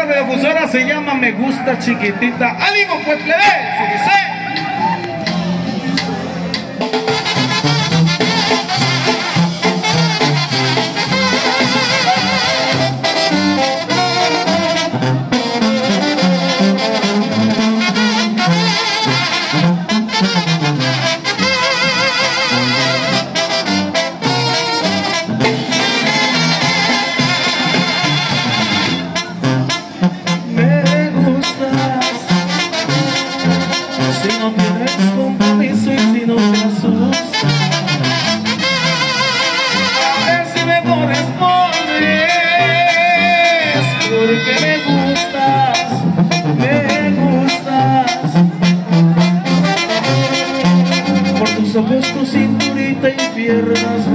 radiodifusora se llama Me Gusta Chiquitita. ¡Ánimo, pues, plebe! ¡Se dice! Si no tienes compromiso y si no te asustas, a ver si me correspondes, porque me gustas, por tus ojos, tu cinturita y piernas